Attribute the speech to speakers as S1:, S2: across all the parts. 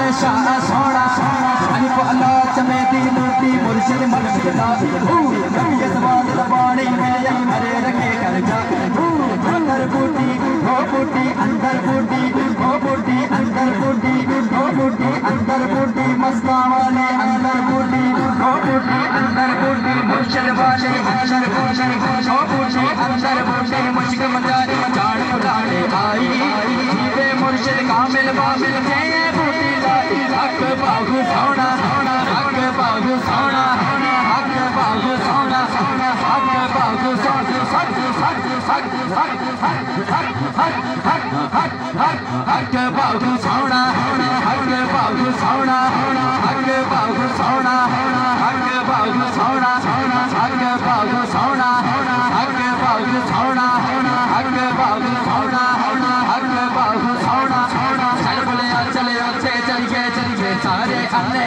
S1: चले शाह सोना अली को अल्लाह चमेती मूर्ति मुर्शिद मन मिला ये सवाल लबानी में हरे रखे कर जा अंदर बूटी हो बूटी अंदर बूटी हो बूटी अंदर बूटी हो बूटी अंदर बूटी मस्ता वाले अंदर बूटी हो बूटी अंदर बूटी मुर्शिद वाले अंदर बूटी हो बूटी अंदर बूटी मुश्क मजारी चाड़ उड़ाने आई जीवे मुर्शिद कामिल बामिल के बूटी लाई हक बाहु सोना हक बाहु सोना हक बाहु सोना हक बाहु सोना हक बाहु सोना हक बाहु सोना हक बाहु सोना हक बाहु सोना हक बाहु सोना हक बाहु सोना हक बाहु सोना हक बाहु सोना चल बोले चले अच्छे चलिए सारे अल्ले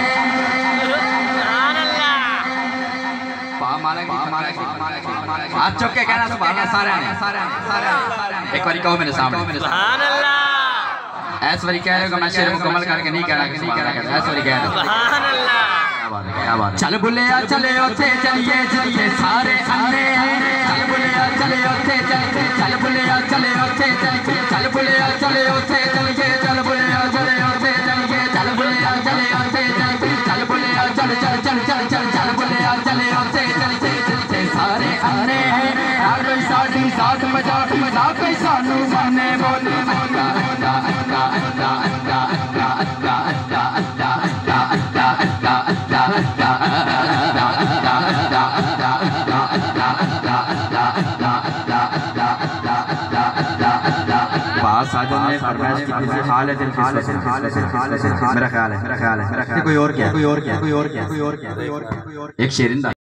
S1: हाथ चुक के कहना सुभान अल्लाह सारे एक बारी कहो मेरे सामने सुभान अल्लाह ऐश्वरी कह रहे हो मैं शेर मुकम्मल करके नहीं कह रहा ऐश्वरी कह रहे सुभान अल्लाह क्या बात चल बुले चले ओथे चलिए सारे अन्ने चल बुले चले ओथे चल बुले चले ओथे चल बुले चले ओथे चलिए चल बुले चले ओथे चलिए चल बुले चले ओथे चल बुले चल चल बुले चले ओथे चलिए सारे अन्ने हर कोई साडी साथ मजा कोई सानू माने बोले साजन ने फरमाइश की थी हाल है दिल मेरा ख्याल है कोई और क्या एक शेरिंदा